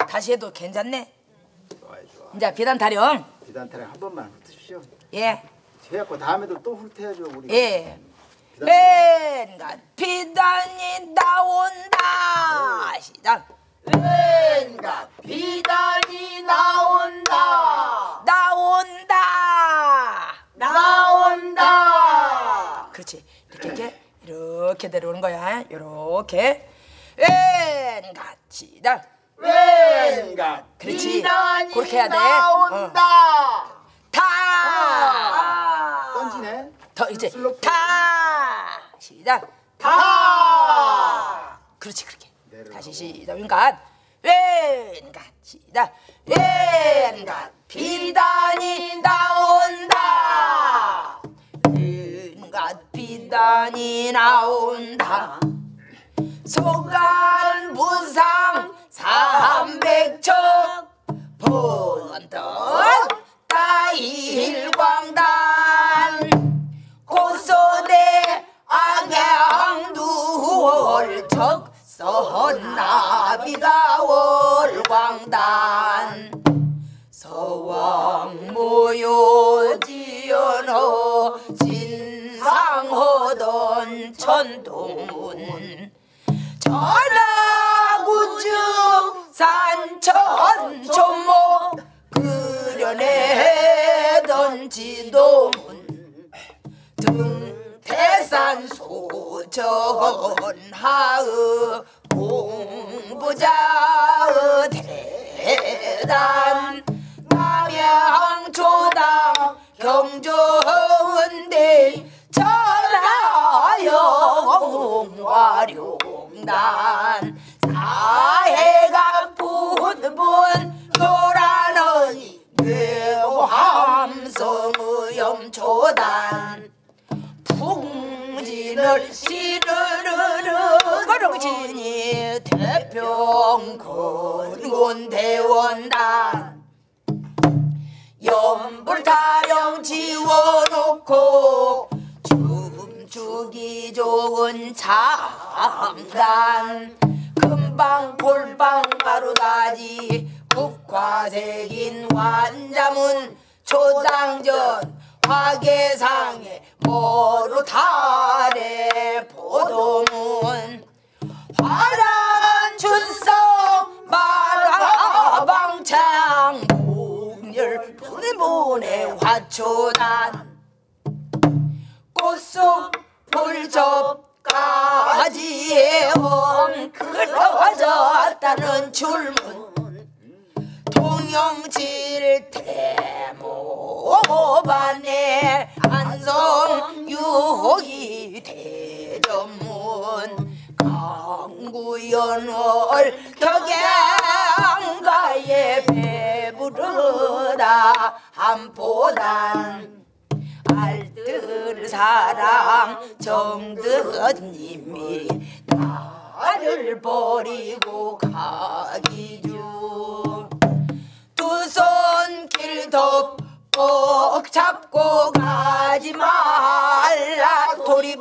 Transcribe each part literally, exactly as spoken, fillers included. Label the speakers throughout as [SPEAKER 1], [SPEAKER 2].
[SPEAKER 1] 다시 해도 괜찮네.
[SPEAKER 2] 좋아요, 좋아.
[SPEAKER 1] 이제 비단 타령.
[SPEAKER 2] 비단 타령 한 번만 훑으십시오.
[SPEAKER 1] 예.
[SPEAKER 2] 해갖고 다음에도 또 훑어야죠 우리.
[SPEAKER 1] 예. 웬갓 비단이 나온다. 시작.
[SPEAKER 3] 웬갓 비단이 나온다.
[SPEAKER 1] 나온다.
[SPEAKER 3] 나온다.
[SPEAKER 1] 그렇지. 이렇게 이렇게 이렇게 내려오는 거야. 이렇게. 웬갓 시작.
[SPEAKER 3] 웬갓
[SPEAKER 1] 그렇지.
[SPEAKER 3] 비단이
[SPEAKER 1] 그렇게 해야 돼.
[SPEAKER 3] 나온다.
[SPEAKER 1] 어. 타.
[SPEAKER 3] 아.
[SPEAKER 2] 던지네.
[SPEAKER 1] 더 이제
[SPEAKER 2] 슬로프.
[SPEAKER 1] 타. 시작.
[SPEAKER 3] 타.
[SPEAKER 1] 그렇지 그렇게.
[SPEAKER 2] 내려가고.
[SPEAKER 1] 다시 시작. 웬갓 웬갓 시작. 웬갓 비단이 나온다. 웬갓 비단이 나온다. 소간 무상 삼백척 번덕 따일광단 고소대 악양두월척 선나비가 월광단 서왕모요 지연호 진상허던 천동문 전하구증 산천초목 그려내던 지도문 등태산 소전하의 공부자의 대단 남양초당 경조원대 전하영화룡단 사해가 분분 노라는 묘함성의 염초단 풍진을 시르르르 거렁진이 태평 건곤대원단 연불타령 지워놓고 춤추기 좋은 장단 금방 골방 가루다지 국화색인 완자문 초당전 화계상에 모루탈에 보도문 화란 춘성 마라방창 목렬 분문에 화초단 꽃속 불접까지 엉클어졌다는 줄문 통영칠 태모반에 안성유혹이 대전문 강구연월 격양가에 배부르다 한포단 알뜰사랑 정드님이 나를 버리고 가기 중 두 손길 덮꼭 잡고 가지 말라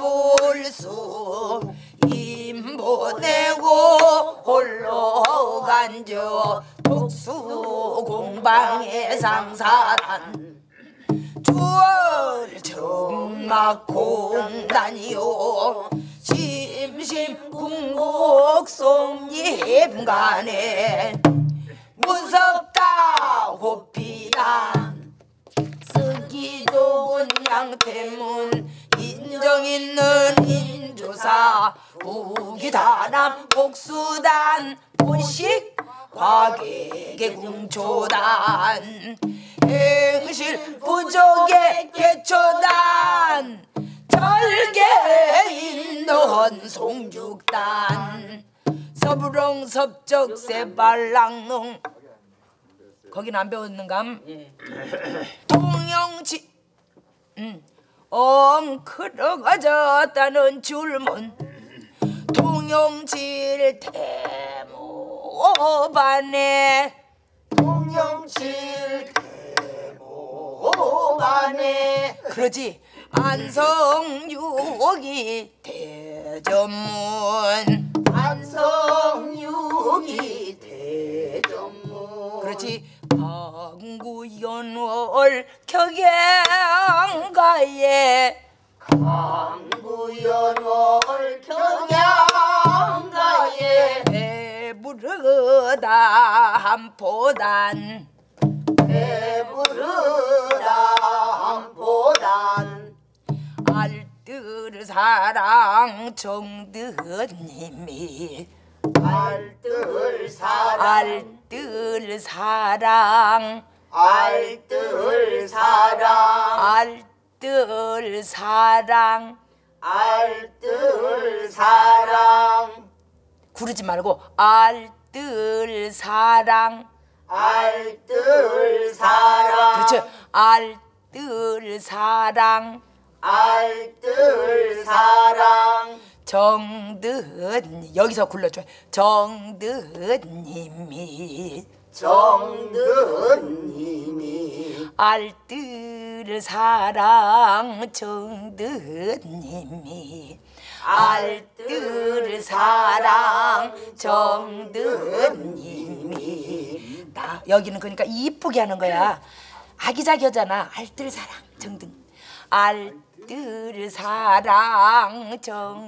[SPEAKER 1] 도리불수 임보내고 홀로 간저 독수공방의 상사란 주월 정막공단이요 심심궁곡송림간에 무섭다 호피단 쓰기 좋은 양태문 인정 있는 인조사 우기다남 복수단 본식 과객의 궁초단 행실 부족의 개초단 절개 있는 송죽단 서부렁 섭적 세발랑농 거긴 안 배웠는감? 예. 통영치 음. 엉클어가졌다는 줄문 통영칠 태모반에
[SPEAKER 3] 통영칠 태모반에
[SPEAKER 1] 그러지 안성유옥이 대전문
[SPEAKER 3] 안성유옥이 대전문
[SPEAKER 1] 강구연월 격양가에
[SPEAKER 3] 강구연월 격양가에
[SPEAKER 1] 배부르다 한포단
[SPEAKER 3] 배부르다 한포단
[SPEAKER 1] 알뜰 사랑 정드님이
[SPEAKER 3] 알뜰 사랑
[SPEAKER 1] 알뜰 사랑
[SPEAKER 3] 알뜰 사랑
[SPEAKER 1] 알뜰 사랑
[SPEAKER 3] 알뜰 사랑
[SPEAKER 1] 구르지 말고 알뜰 사랑
[SPEAKER 3] 알뜰 사랑
[SPEAKER 1] 그렇죠. 알뜰 사랑
[SPEAKER 3] 알뜰 사랑
[SPEAKER 1] 정든 여기서 굴러줘요. 정든님이
[SPEAKER 3] 정든님이
[SPEAKER 1] 알뜰 사랑 정든님이 알뜰 사랑 정든님이 나 여기는 그러니까 이쁘게 하는 거야. 아기자기하잖아. 알뜰 사랑 정든 알뜰 사랑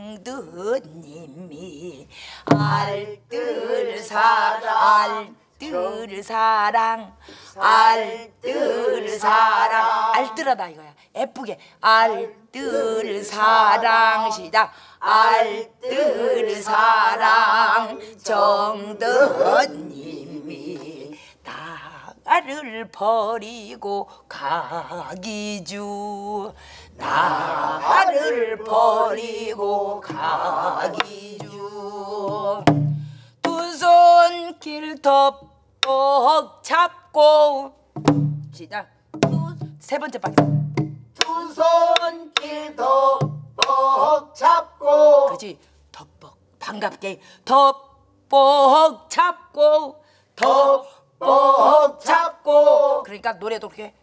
[SPEAKER 1] 정든님이 알뜰 사랑 알뜰 사랑 알뜰 사랑 알뜰하다 이거야. 예쁘게 알뜰 사랑 시작 알뜰 사랑 정든님이 나를 버리고 가기주 나를 버리고 가기주 두 손길 덮어 잡고 시작 세 번째 박스
[SPEAKER 3] 두 손길 덮어 잡고
[SPEAKER 1] 그렇지 덮어 반갑게 덮어 잡고
[SPEAKER 3] 덮어 잡고
[SPEAKER 1] 그러니까 노래도 그렇게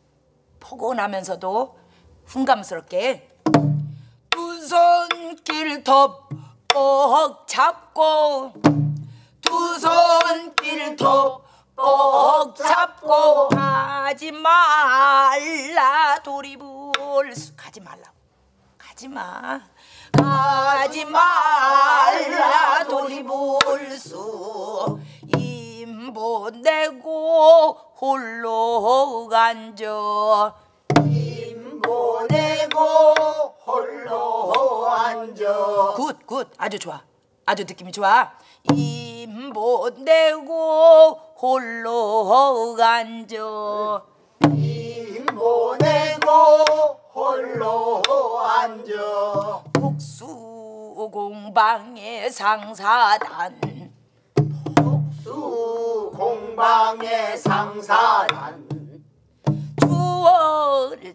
[SPEAKER 1] 포근하면서도 훈감스럽게 두 손길 덮어 잡고 두 손길 덮어 잡고 가지 말라 도리불 수 가지 말라 가지마 가지 말라 도리불수 임보내고 홀로 앉아
[SPEAKER 3] 임보내고 홀로 앉아
[SPEAKER 1] 굿 굿 아주 좋아 아주 느낌이 좋아 임보내고 홀로 앉아
[SPEAKER 3] 임보내고 홀로 앉아
[SPEAKER 1] 복수공방의 상사단
[SPEAKER 3] 복수공방의 상사단
[SPEAKER 1] 주월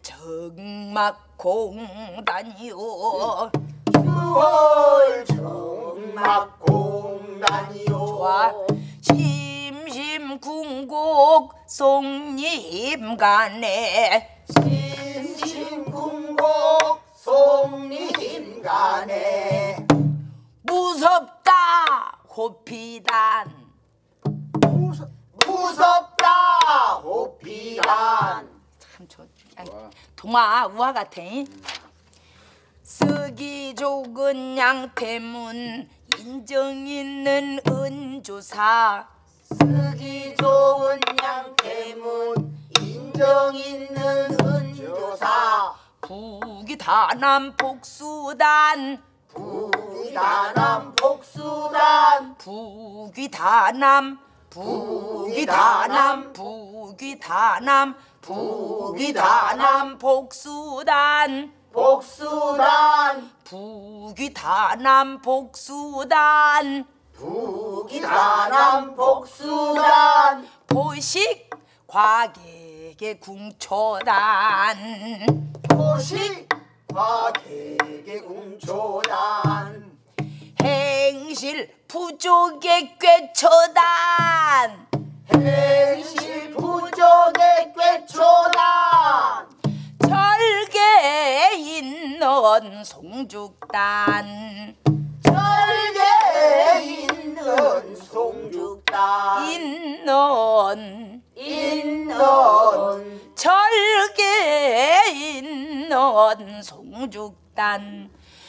[SPEAKER 1] 정막공단이요
[SPEAKER 3] 유월 정막공단이요
[SPEAKER 1] 좋아 심심궁곡 송림간에
[SPEAKER 3] 심심궁곡 송림간에
[SPEAKER 1] 무섭다 호피단
[SPEAKER 3] 무섭, 무섭다 호피단
[SPEAKER 1] 참 좋. 동화 우화 같아. 쓰기 좋은 양태문 인정 있는 은조사
[SPEAKER 3] 쓰기 좋은 양태문 인정 있는 은조사
[SPEAKER 1] 부기다남 복수단
[SPEAKER 3] 부기다남 복수단
[SPEAKER 1] 부기다남 부기다남 부기다남 부기다남 복수단
[SPEAKER 3] 복수단
[SPEAKER 1] 부기다남 복수단
[SPEAKER 3] 부기다남 복수단
[SPEAKER 1] 포식 과객의 궁초단
[SPEAKER 3] 포식 과객의 궁초단
[SPEAKER 1] 행실 부족의 꿰초단
[SPEAKER 3] 행실 부족의 꿰초단
[SPEAKER 1] 절개 있는 송죽단
[SPEAKER 3] 절개 있는 송죽단
[SPEAKER 1] 있는
[SPEAKER 3] 있는
[SPEAKER 1] 절개 있는 송죽단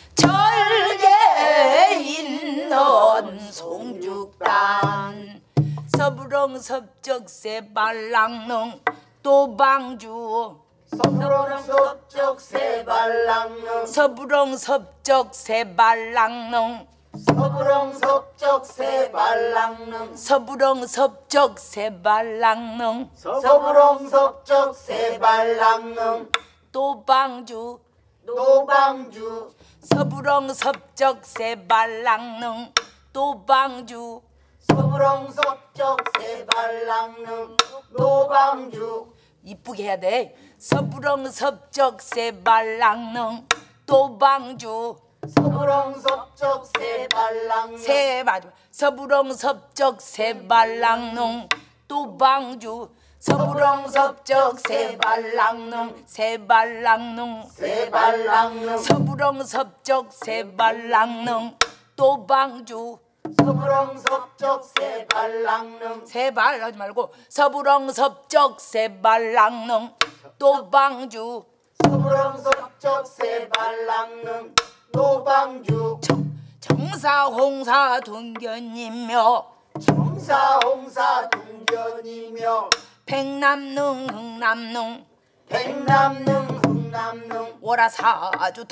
[SPEAKER 1] 절개 있는 송죽단 서부렁 섭적새 발랑릉 또방주
[SPEAKER 3] 서부렁 섭적새 발랑릉
[SPEAKER 1] 서부렁 섭적새 발랑릉
[SPEAKER 3] 서부렁 섭적새 발랑릉
[SPEAKER 1] 서부렁 섭적새 발랑릉
[SPEAKER 3] 서부렁 섭적새 발랑릉
[SPEAKER 1] 또방주
[SPEAKER 3] 노방주
[SPEAKER 1] 서부렁 섭적새 발랑릉 또방주
[SPEAKER 3] 서부렁 섭적새 발랑릉 노방주
[SPEAKER 1] 이쁘게 해야 돼. 서부렁 섭적새 발랑릉 또방주
[SPEAKER 3] 서부렁 섭적새 발랑릉
[SPEAKER 1] 새 맞아. 서부렁 섭적새 발랑릉 또방주 서부렁 섭적새 발랑릉 새 발랑릉
[SPEAKER 3] 새 발랑릉
[SPEAKER 1] 서부렁 섭적새 발랑릉 또방주
[SPEAKER 3] 서부렁 섭적새 발랑릉
[SPEAKER 1] 새발 하지 말고 서부렁 섭적새 발랑릉 또방주
[SPEAKER 3] 서부렁 섭적새 발랑릉 노방주
[SPEAKER 1] 정사홍사 동견이며
[SPEAKER 3] 정사홍사 동견이며
[SPEAKER 1] 백남릉 흥남릉
[SPEAKER 3] 백남릉 흥남릉
[SPEAKER 1] 오라사주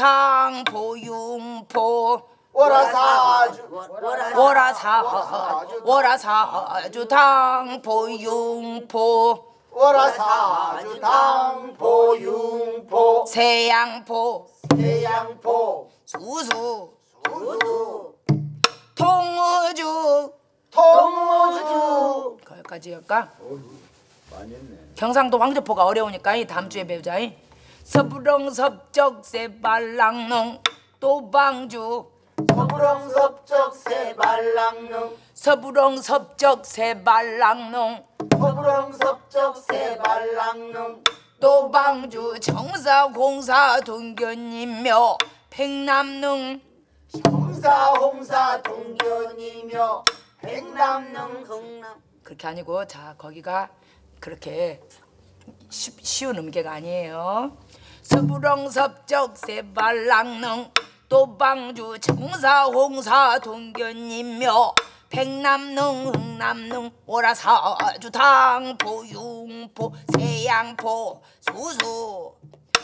[SPEAKER 1] 당포융포
[SPEAKER 3] 오라사주
[SPEAKER 1] 오라사 오라사주 당포융포
[SPEAKER 3] 오라사주 당포융포
[SPEAKER 1] 세양포
[SPEAKER 3] 해양포
[SPEAKER 1] 수수
[SPEAKER 3] 수수
[SPEAKER 1] 통우주
[SPEAKER 3] 통우주
[SPEAKER 1] 거기까지 할까?
[SPEAKER 2] 많이 했네.
[SPEAKER 1] 경상도 황제포가 어려우니까 이 다음 주에 배우자. 이. 서부렁 섭적새 발랑릉 또방주
[SPEAKER 3] 서부렁 섭적새 발랑릉
[SPEAKER 1] 서부렁 섭적새 발랑릉
[SPEAKER 3] 서부렁 섭적새 발랑릉
[SPEAKER 1] 또방주 정사공사 동견이며 백남릉
[SPEAKER 3] 정사홍사 동견이며 백남릉 흥남
[SPEAKER 1] 그렇게 아니고 자 거기가 그렇게 쉬, 쉬운 음계가 아니에요. 서부렁 섭적새 발랑릉 또방주 정사홍사 동견이며 백남릉 흥남릉 오라사주 당포융포 세양포 수수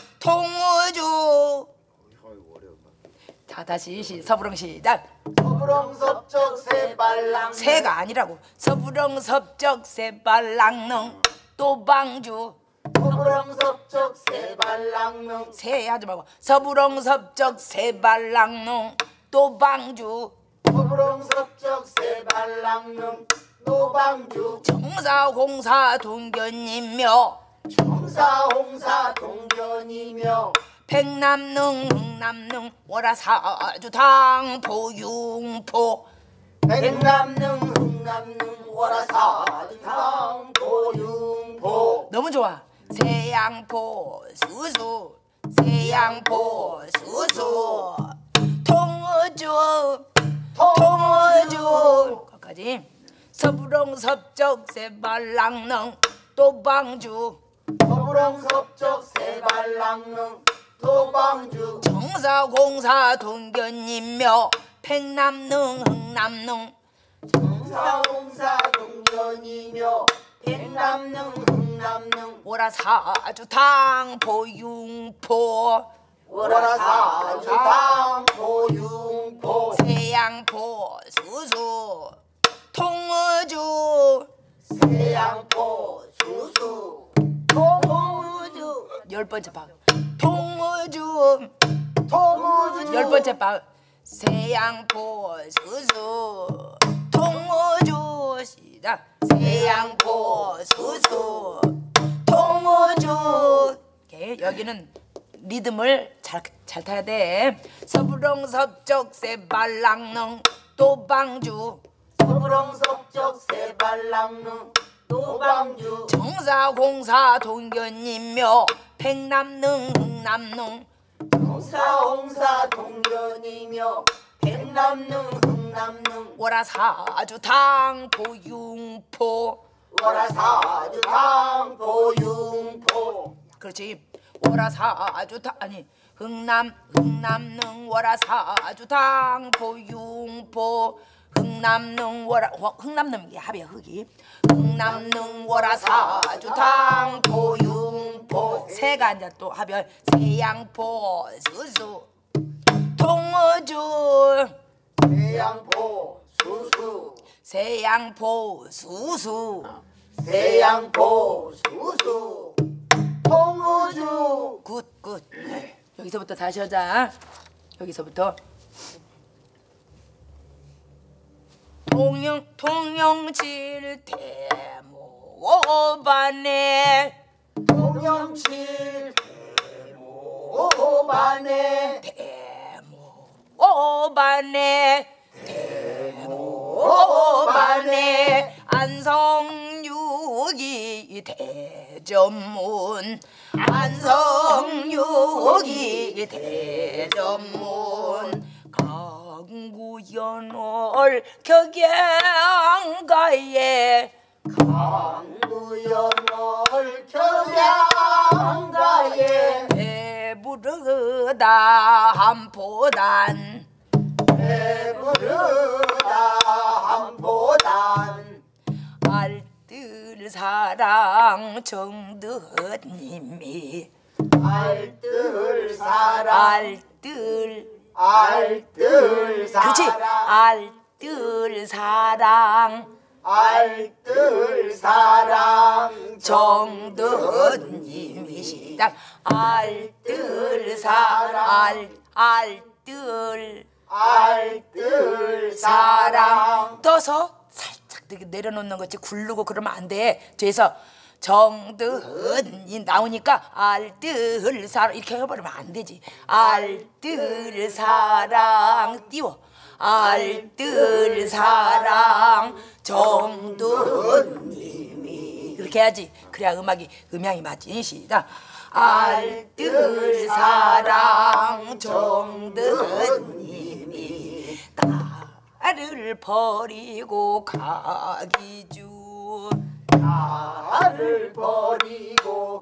[SPEAKER 1] 통우주
[SPEAKER 2] 아이고 어려워.
[SPEAKER 1] 자 다시 시, 서부렁 시작.
[SPEAKER 3] 서부렁 섭적새 발랑릉
[SPEAKER 1] 새가 아니라고. 서부렁 섭적새 발랑릉 또방주
[SPEAKER 3] 서부렁 섭적새 발랑릉
[SPEAKER 1] 새 하지 말고 서부렁 섭적새 발랑릉 또방주
[SPEAKER 3] 서부렁 섭적새 발랑릉 노방주
[SPEAKER 1] 정사공사 동견이며
[SPEAKER 3] 정사홍사 동견이며
[SPEAKER 1] 백남릉 흥남릉 오라사주 당포융포
[SPEAKER 3] 백남릉 흥남릉 오라사주 당포융포
[SPEAKER 1] 너무 좋아. 세양포 수수 세양포 수수 통우주 통우주 거기까지. 서부렁 섭적새 발랑릉 또방주
[SPEAKER 3] 서부렁 섭적새 발랑릉 노방주
[SPEAKER 1] 정사공사 동견이며 백남릉 흥남릉
[SPEAKER 3] 정사홍사 동견이며 백남릉 흥남릉
[SPEAKER 1] 오라사주 당포융포
[SPEAKER 3] 오라사주 당포융포
[SPEAKER 1] 세양포 수수 통우주
[SPEAKER 3] 세양포 수수 통우주
[SPEAKER 1] 열 번째 박 통우주
[SPEAKER 3] 통우주
[SPEAKER 1] 열 번째 박 세양포 수수 통우주 시작. 세양포 수수 통우주. 오케이. 여기는 리듬을 잘, 잘 타야 돼. 서부렁 섭적새 발랑릉 또방주
[SPEAKER 3] 서부렁 섭적새 발랑릉 노방주
[SPEAKER 1] 정사공사 동견이며 백남릉 흥남릉
[SPEAKER 3] 정사홍사 동견이며 백남릉 흥남릉
[SPEAKER 1] 오라사주 당포융포
[SPEAKER 3] 월화사주 당포 융포.
[SPEAKER 1] 그렇지. 월화사주 당 아니 흥남 흥남릉 월화사주 당포 융포 흥남릉 월화 흥남릉 이게 합이야 흑이 흥남릉 월화사주 당포 융포 새가 이제 또 합이야 세양포 수수 통어주
[SPEAKER 3] 세양포 수수
[SPEAKER 1] 세양포 수수
[SPEAKER 3] 세양포 수수 통우주.
[SPEAKER 1] 굿굿 여기서부터 다시 하자. 여기서부터 통영 통영칠 대모반에
[SPEAKER 3] 통영칠 대모반에
[SPEAKER 1] 대모반에 대모반에 안성육이 대전문 안성육이 대전문 강구연월 격양가에
[SPEAKER 3] 강구연월 격양가에
[SPEAKER 1] 배부르다 한포단
[SPEAKER 3] 배부르다 한포단
[SPEAKER 1] 알뜰 사랑 정드님이
[SPEAKER 3] 알뜰 사랑
[SPEAKER 1] 알뜰
[SPEAKER 3] 알뜰 사랑
[SPEAKER 1] 그렇지 알뜰 사랑
[SPEAKER 3] 알뜰 사랑
[SPEAKER 1] 정드님이시다 알뜰 사랑 알, 알뜰
[SPEAKER 3] 알뜰
[SPEAKER 1] 사랑 떠서 살짝 되게 내려놓는 거지 굴르고 그러면 안 돼. 뒤에서 정드은이 나오니까 알뜰 사랑 이렇게 해버리면 안 되지. 알뜰 사랑 띄워. 알뜰 사랑 정드은님이 그렇게 해야지. 그래야 음악이 음향이 맞지. 시작. 알뜰 사랑 정드은님이 나를 버리고 가기주
[SPEAKER 3] 나를 버리고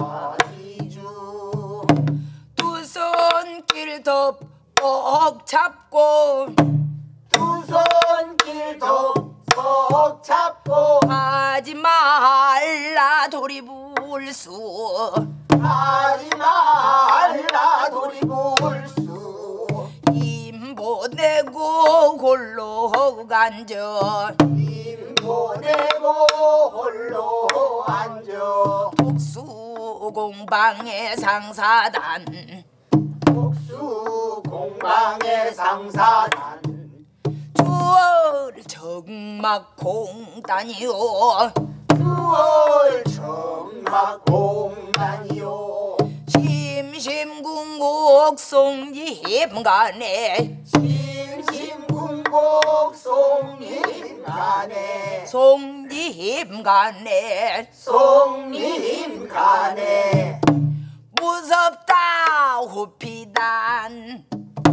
[SPEAKER 3] 가기주
[SPEAKER 1] 두 손길 덥벅 잡고
[SPEAKER 3] 두 손길 덥벅 잡고
[SPEAKER 1] 하지 말라 도리불수
[SPEAKER 3] 하지 말라 도리불수
[SPEAKER 1] 임보내고 홀로 앉아
[SPEAKER 3] 임보내고 홀로 앉아
[SPEAKER 1] 복수공방의 상사단
[SPEAKER 3] 복수공방의 상사단
[SPEAKER 1] 주월 정막공단이요
[SPEAKER 3] 주월 정막공단이요
[SPEAKER 1] 심심궁곡 송림간에
[SPEAKER 3] 심심궁곡 송림간에
[SPEAKER 1] 송림간에
[SPEAKER 3] 송림간에
[SPEAKER 1] 무섭다 호피단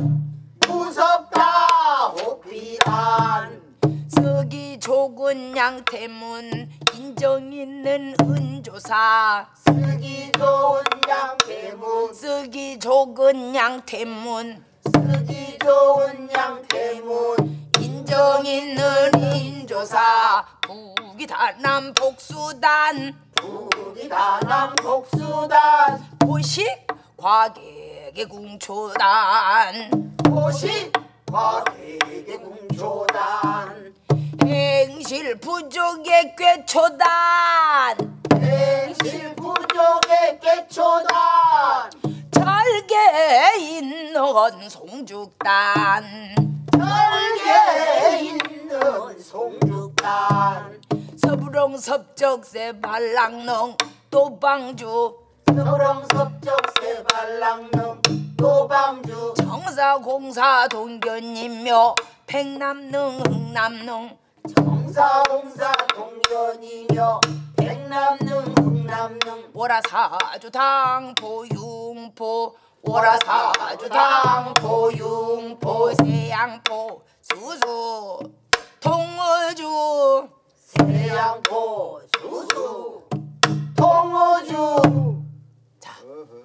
[SPEAKER 3] 무섭다 호피단
[SPEAKER 1] 서기 좁은 양태문 인정 있는 은조사
[SPEAKER 3] 쓰기 좋은 양태문
[SPEAKER 1] 쓰기 좁은 양태문
[SPEAKER 3] 쓰기 좋은 양태문
[SPEAKER 1] 인정 있는 인조사 북이다남 복수단
[SPEAKER 3] 북이다남 복수단
[SPEAKER 1] 보식 과객의 궁초단
[SPEAKER 3] 보식 과객의 궁초단
[SPEAKER 1] 행실 부족의 꾀초단
[SPEAKER 3] 행실 부족의 꾀초단
[SPEAKER 1] 절개 있는 송죽단
[SPEAKER 3] 절개 있는 송죽단
[SPEAKER 1] 서부렁 섭적새 발랑농 또방주
[SPEAKER 3] 서부렁섭적새 발랑릉 또방주
[SPEAKER 1] 정사공사 동견이며 백남릉 흥남릉
[SPEAKER 3] 정사홍사 동견이며 백남릉 흥남릉
[SPEAKER 1] 오라사주 당포 융포
[SPEAKER 3] 오라사주 당포 융포
[SPEAKER 1] 세양포 수수 통어주
[SPEAKER 3] 태양포 수수 통어주.
[SPEAKER 2] 어허.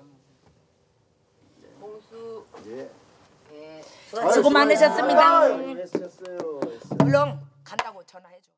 [SPEAKER 4] 봉수.
[SPEAKER 2] 예.
[SPEAKER 4] 예.
[SPEAKER 1] 수고 많으셨습니다.
[SPEAKER 2] 아유, 했었어요. 했어요.
[SPEAKER 1] 얼른 간다고 전화해줘.